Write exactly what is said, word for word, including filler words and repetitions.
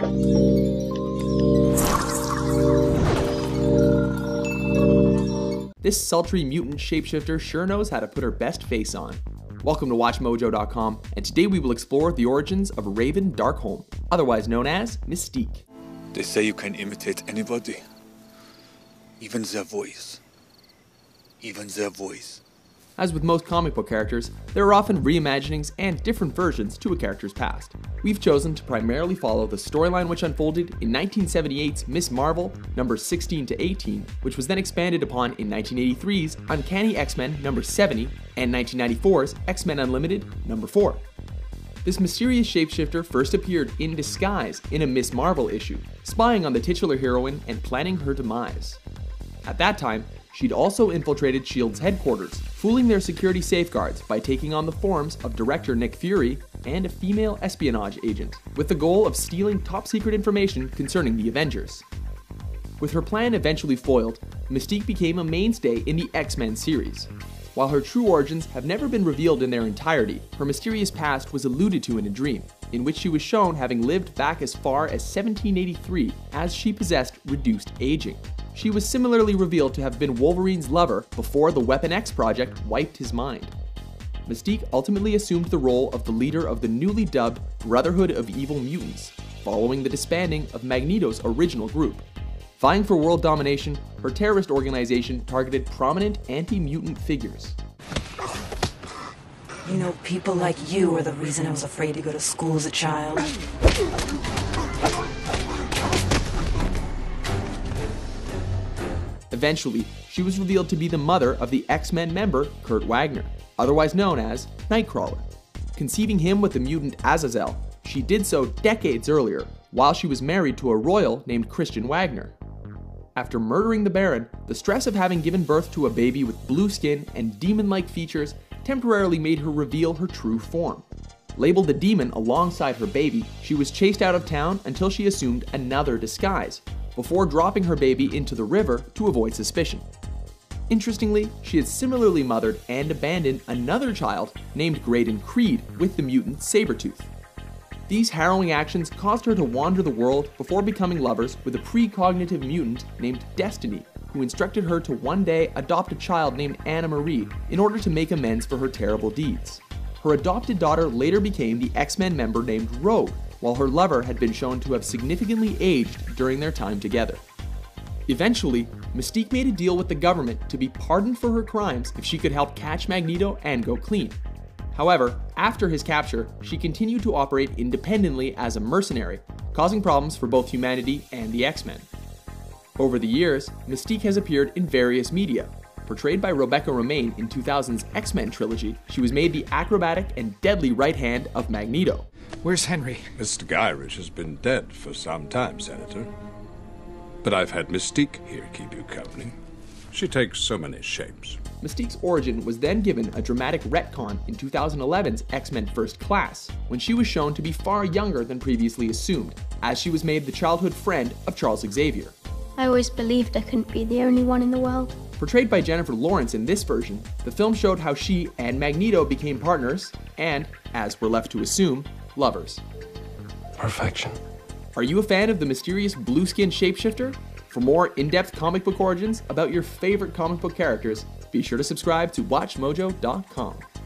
This sultry mutant shapeshifter sure knows how to put her best face on. Welcome to Watch Mojo dot com, and today we will explore the origins of Raven Darkholme, otherwise known as Mystique. They say you can imitate anybody, even their voice. Even their voice. As with most comic book characters, there are often reimaginings and different versions to a character's past. We've chosen to primarily follow the storyline which unfolded in nineteen seventy-eight's Miz Marvel numbers sixteen to eighteen, which was then expanded upon in nineteen eighty-three's Uncanny X-Men number seventy and nineteen ninety-four's X-Men Unlimited number four. This mysterious shapeshifter first appeared in disguise in a Miz Marvel issue, spying on the titular heroine and planning her demise. At that time, she'd also infiltrated S H I E L D's headquarters, fooling their security safeguards by taking on the forms of director Nick Fury and a female espionage agent, with the goal of stealing top-secret information concerning the Avengers. With her plan eventually foiled, Mystique became a mainstay in the X-Men series. While her true origins have never been revealed in their entirety, her mysterious past was alluded to in a dream, in which she was shown having lived back as far as seventeen eighty-three, as she possessed reduced aging. She was similarly revealed to have been Wolverine's lover before the Weapon X project wiped his mind. Mystique ultimately assumed the role of the leader of the newly dubbed Brotherhood of Evil Mutants, following the disbanding of Magneto's original group. Vying for world domination, her terrorist organization targeted prominent anti-mutant figures. You know, people like you are the reason I was afraid to go to school as a child. Eventually, she was revealed to be the mother of the X-Men member Kurt Wagner, otherwise known as Nightcrawler. Conceiving him with the mutant Azazel, she did so decades earlier, while she was married to a royal named Christian Wagner. After murdering the Baron, the stress of having given birth to a baby with blue skin and demon-like features temporarily made her reveal her true form. Labeled a demon alongside her baby, she was chased out of town until she assumed another disguise, before dropping her baby into the river to avoid suspicion. Interestingly, she had similarly mothered and abandoned another child named Graydon Creed with the mutant Sabretooth. These harrowing actions caused her to wander the world before becoming lovers with a precognitive mutant named Destiny, who instructed her to one day adopt a child named Anna Marie in order to make amends for her terrible deeds. Her adopted daughter later became the X-Men member named Rogue, while her lover had been shown to have significantly aged during their time together. Eventually, Mystique made a deal with the government to be pardoned for her crimes if she could help catch Magneto and go clean. However, after his capture, she continued to operate independently as a mercenary, causing problems for both humanity and the X-Men. Over the years, Mystique has appeared in various media. Portrayed by Rebecca Romijn in two thousand's X-Men trilogy, she was made the acrobatic and deadly right hand of Magneto. Where's Henry? Mister Gyrich has been dead for some time, Senator. But I've had Mystique here keep you company. She takes so many shapes. Mystique's origin was then given a dramatic retcon in two thousand eleven's X-Men First Class, when she was shown to be far younger than previously assumed, as she was made the childhood friend of Charles Xavier. I always believed I couldn't be the only one in the world. Portrayed by Jennifer Lawrence in this version, the film showed how she and Magneto became partners and, as we're left to assume, lovers. Perfection. Are you a fan of the mysterious blue-skinned shapeshifter? For more in-depth comic book origins about your favorite comic book characters, be sure to subscribe to Watch Mojo dot com.